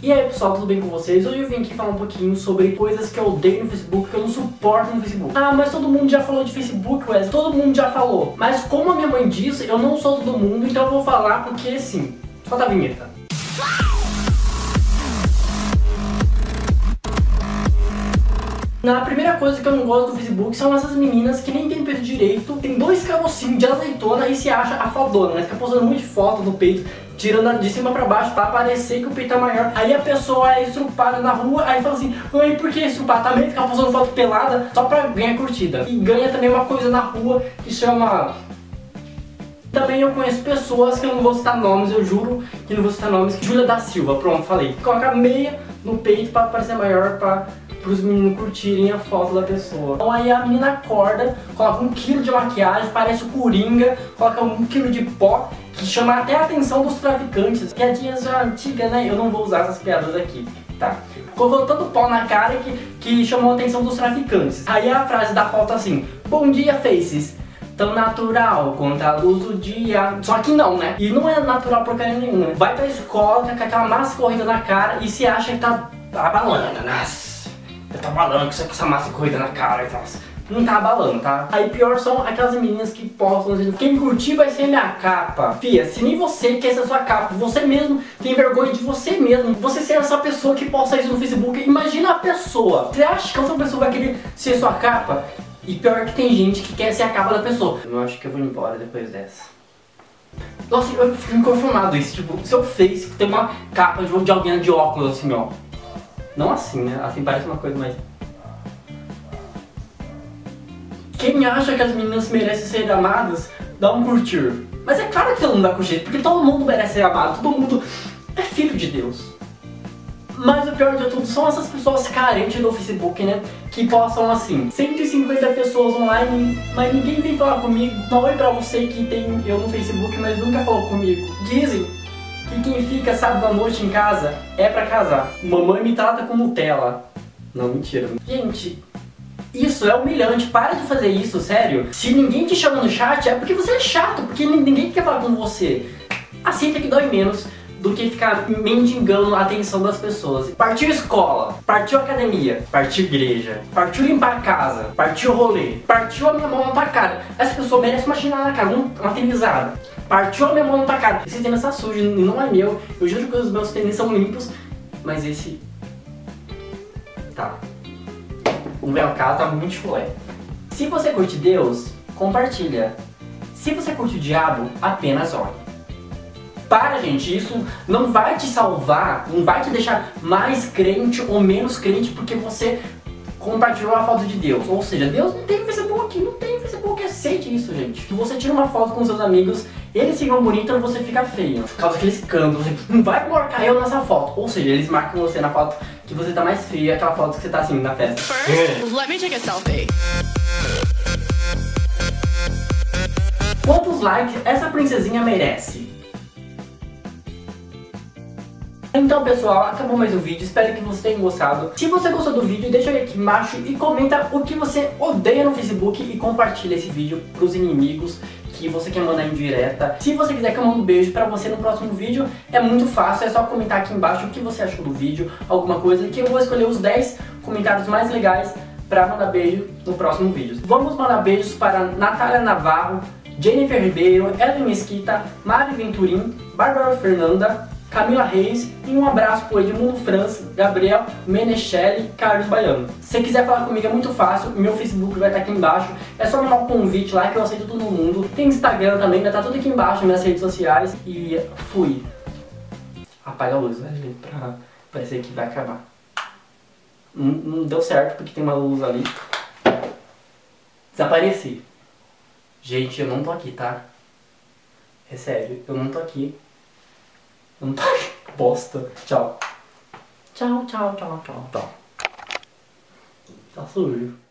E aí pessoal, tudo bem com vocês? Hoje eu vim aqui falar um pouquinho sobre coisas que eu odeio no Facebook, que eu não suporto no Facebook. Ah, mas todo mundo já falou de Facebook, Wesley, todo mundo já falou. Mas como a minha mãe disse, eu não sou todo mundo, então eu vou falar porque sim. Solta a vinheta. A primeira coisa que eu não gosto do Facebook são essas meninas que nem tem peito direito, tem 2 carocinhos de azeitona e se acha a fodona, né? Fica postando muito foto do peito, tirando de cima pra baixo pra parecer que o peito é maior. Aí a pessoa é estrupada na rua, aí fala assim, oi, por que estrupar? Também fica postando foto pelada só pra ganhar curtida. E ganha também uma coisa na rua que chama... Também eu conheço pessoas que eu não vou citar nomes, eu juro que não vou citar nomes. Júlia da Silva, pronto, falei. Coloca meia no peito pra parecer maior, para os meninos curtirem a foto da pessoa. Então aí a menina acorda, coloca 1 kg de maquiagem, parece o Coringa, coloca 1 kg de pó, que chama até a atenção dos traficantes. Piadinhas já antigas, né? Eu não vou usar essas piadas aqui, tá? Colocou tanto pó na cara que chamou a atenção dos traficantes. Aí a frase da foto assim, bom dia, faces. Tão natural quanto a luz do dia. Só que não, né? E não é natural porcaria nenhuma. Vai pra escola com aquela massa corrida na cara e se acha que tá abalando. Nossa, eu tô abalando com essa massa corrida na cara e tal. Não tá abalando, tá? Aí pior são aquelas meninas que postam assim, quem curtir vai ser minha capa. Fia, se nem você quer ser sua capa, você mesmo tem vergonha de você mesmo. Você ser essa pessoa que posta isso no Facebook, imagina a pessoa. Você acha que essa pessoa vai querer ser sua capa? E pior que tem gente que quer ser a capa da pessoa. Eu acho que eu vou embora depois dessa. Nossa, eu fico inconformado isso. Tipo, se eu fez tem uma capa de alguém de óculos assim, ó. Não assim, né? Assim parece uma coisa mais... Quem acha que as meninas merecem ser amadas, dá um curtir. Mas é claro que todo mundo vai curtir, porque todo mundo merece ser amado. Todo mundo é filho de Deus. Mas o pior de tudo são essas pessoas carentes no Facebook, né? Que postam assim, 150 pessoas online, mas ninguém vem falar comigo. Não é pra você que tem eu no Facebook, mas nunca falou comigo. Dizem que quem fica sábado à noite em casa é pra casar. Mamãe me trata com Nutella. Não, mentira. Gente, isso é humilhante. Para de fazer isso, sério. Se ninguém te chama no chat é porque você é chato, porque ninguém quer falar com você. Aceita que dói menos do que ficar mendigando a atenção das pessoas. Partiu escola, partiu academia, partiu igreja, partiu limpar a casa, partiu rolê, partiu a minha mão na tua cara. Essa pessoa merece uma chinela na cara, uma tenisada. Partiu a minha mão na tua cara. Esse tênis tá sujo, não é meu. Eu juro que os meus tênis são limpos, mas esse... tá. O meu caso tá muito chulé. Se você curte Deus, compartilha. Se você curte o diabo, apenas olhe. Para, gente, isso não vai te salvar, não vai te deixar mais crente ou menos crente porque você compartilhou a foto de Deus. Ou seja, Deus não tem Facebook, não tem Facebook, aceite isso, gente. Se você tira uma foto com seus amigos, eles ficam bonitos e você fica feio. Por causa daqueles escândalos, não vai marcar eu nessa foto. Ou seja, eles marcam você na foto que você tá mais feio, aquela foto que você tá assim, na festa. First, let me take a selfie. Quantos likes essa princesinha merece? Então pessoal, acabou mais o vídeo, espero que vocês tenham gostado. Se você gostou do vídeo, deixa aqui embaixo e comenta o que você odeia no Facebook e compartilha esse vídeo pros inimigos que você quer mandar em direta. Se você quiser que eu mande um beijo pra você no próximo vídeo, é muito fácil, é só comentar aqui embaixo o que você achou do vídeo, alguma coisa, que eu vou escolher os 10 comentários mais legais pra mandar beijo no próximo vídeo. Vamos mandar beijos para Natália Navarro, Jennifer Ribeiro, Ellen Mesquita, Mari Venturim, Bárbara Fernanda, Camila Reis e um abraço pro Edmundo Franz, Gabriel Menechelli, Carlos Baiano. Se você quiser falar comigo é muito fácil, meu Facebook vai estar aqui embaixo, é só mandar um convite lá que eu aceito todo mundo. Tem Instagram também, vai estar tudo aqui embaixo, minhas redes sociais e fui. Apaga a luz, né, gente, pra parecer que vai acabar. Não deu certo porque tem uma luz ali. Desapareci. Gente, eu não tô aqui, tá? É sério, eu não tô aqui. Não tá bosta. Tchau. Tchau, tchau, tchau, tchau, tchau. Tá sujo.